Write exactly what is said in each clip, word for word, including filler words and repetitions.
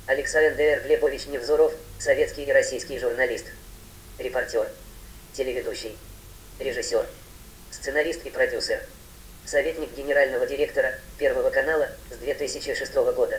Александр Глебович Невзоров, советский и российский журналист, репортер, телеведущий, режиссер, сценарист и продюсер, советник генерального директора Первого канала с две тысячи шестого года.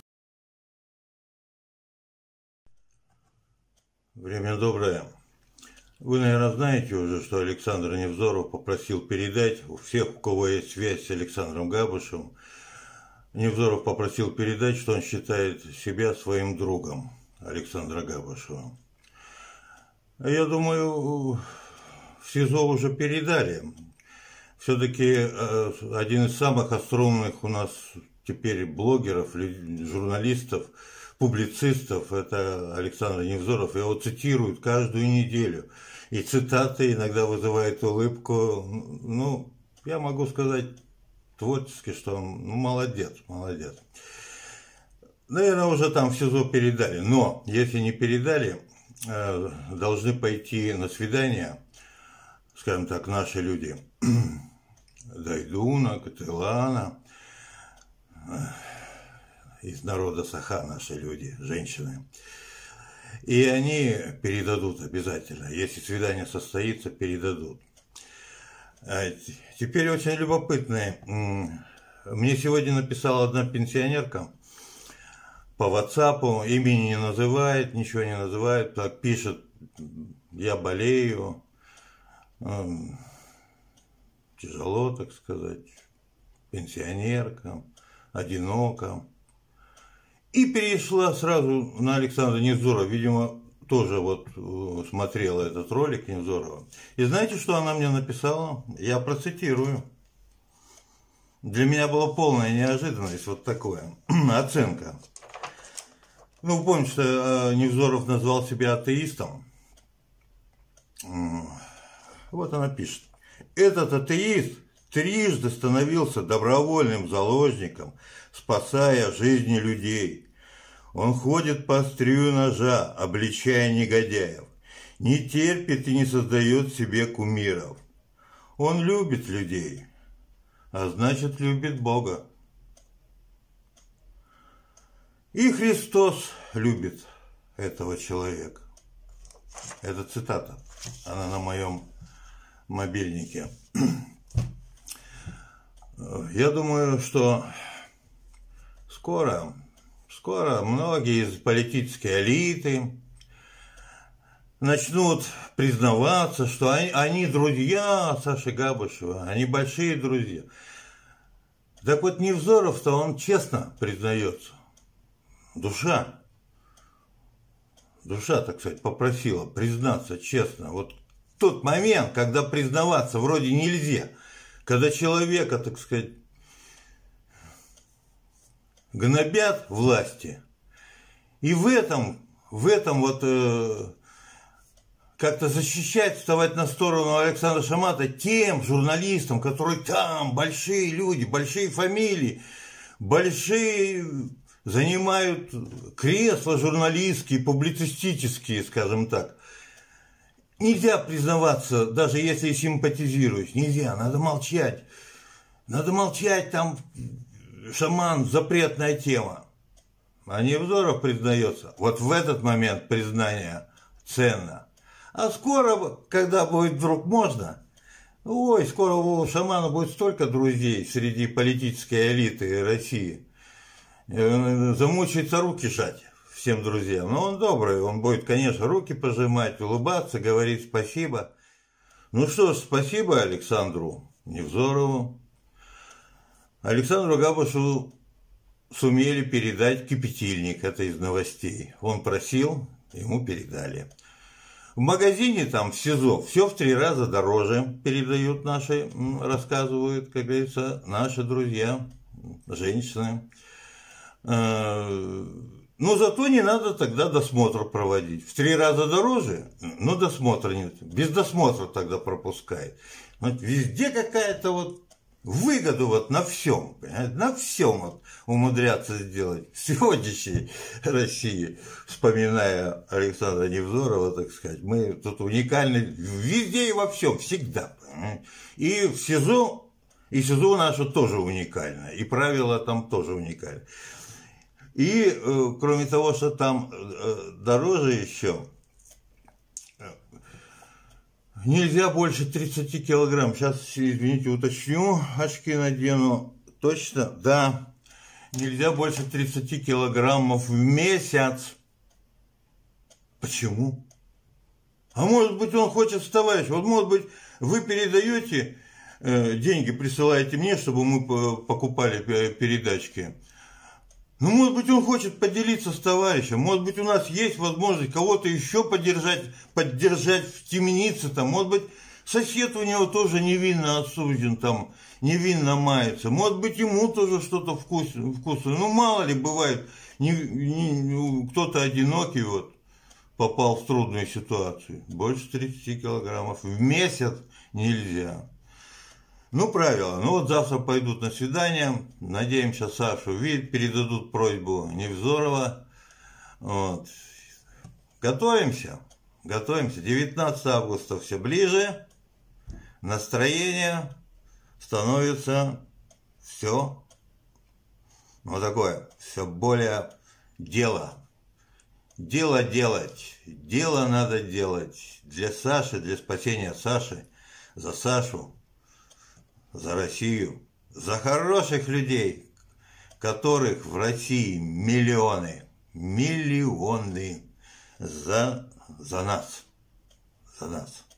Время доброе. Вы, наверное, знаете уже, что Александр Невзоров попросил передать, у всех, у кого есть связь с Александром Габушевым, Невзоров попросил передать, что он считает себя своим другом, Александра Габушева. Я думаю, в СИЗО уже передали. Все-таки один из самых остроумных у нас теперь блогеров, журналистов, публицистов, это Александр Невзоров. Его цитируют каждую неделю. И цитаты иногда вызывают улыбку. Ну, я могу сказать творчески, что он ну, молодец, молодец. Наверное, уже там в СИЗО передали. Но, если не передали, должны пойти на свидание, скажем так, наши люди. Дайдуна, Катылана, из народа Саха наши люди, женщины. И они передадут обязательно. Если свидание состоится, передадут. Теперь очень любопытное. Мне сегодня написала одна пенсионерка по ватсапу, имени не называет, ничего не называет, так пишет: я болею, тяжело, так сказать, пенсионерка, одинока. И перешла сразу на Александра Невзорова, видимо, тоже вот смотрела этот ролик Невзорова. И знаете, что она мне написала? Я процитирую. Для меня была полная неожиданность, вот такое, оценка. Ну, вы помните, что Невзоров назвал себя атеистом. Вот она пишет. Этот атеист трижды становился добровольным заложником, спасая жизни людей. Он ходит по острию ножа, обличая негодяев, не терпит и не создает себе кумиров. Он любит людей, а значит, любит Бога. И Христос любит этого человека. Это цитата, она на моем мобильнике. Я думаю, что скоро, скоро многие из политической элиты начнут признаваться, что они, они друзья Саши Габушева, они большие друзья. Так вот, Невзоров-то он честно признается. Душа, душа, так сказать, попросила признаться честно. Вот тот момент, когда признаваться вроде нельзя, когда человека, так сказать, гнобят власти, и в этом, в этом вот э, как-то защищать, вставать на сторону Александра Шамата тем журналистам, которые там, большие люди, большие фамилии, большие занимают кресла журналистские, публицистические, скажем так. Нельзя признаваться, даже если симпатизируешь, нельзя, надо молчать. Надо молчать, там, шаман, запретная тема. А Невзоров признается, вот в этот момент признание ценно. А скоро, когда будет вдруг можно, ой, скоро у шамана будет столько друзей среди политической элиты России, замучается руки жать всем друзьям. Но он добрый, он будет, конечно, руки пожимать, улыбаться, говорить спасибо. Ну что ж, спасибо Александру Невзорову. Александру Габушеву сумели передать кипятильник, это из новостей. Он просил, ему передали. В магазине там, в СИЗО, все в три раза дороже передают наши, рассказывают, как говорится, наши друзья, женщины. Но зато не надо тогда досмотр проводить. В три раза дороже, но досмотра нет. Без досмотра тогда пропускает. Вот везде какая-то вот выгоду вот на всем, понимаете? На всем вот умудряться сделать. В сегодняшней России, вспоминая Александра Невзорова, так сказать, мы тут уникальны везде и во всем, всегда. Понимаете? И в СИЗО, и СИЗО наше тоже уникально, и правила там тоже уникальны. И э, кроме того, что там э, дороже еще, нельзя больше тридцати килограмм. Сейчас, извините, уточню, очки надену. Точно, да, нельзя больше тридцати килограммов в месяц. Почему? А может быть, он хочет вставать. Вот может быть, вы передаете э, деньги, присылаете мне, чтобы мы покупали передачки. Ну, может быть, он хочет поделиться с товарищем. Может быть, у нас есть возможность кого-то еще поддержать, поддержать в темнице. Там. Может быть, сосед у него тоже невинно осужден, там, невинно мается. Может быть, ему тоже что-то вкусное. вкусное. Ну, мало ли, бывает, не, не, кто-то одинокий вот попал в трудную ситуацию. Больше тридцати килограммов в месяц нельзя. Ну, правило. Ну, вот завтра пойдут на свидание. Надеемся, Сашу видят, передадут просьбу Невзорова. Вот. Готовимся. Готовимся. девятнадцатого августа все ближе. Настроение становится все, ну, такое, все более дело. Дело делать. Дело надо делать. Для Саши, для спасения Саши, за Сашу. За Россию, за хороших людей, которых в России миллионы, миллионы, за, за нас, за нас.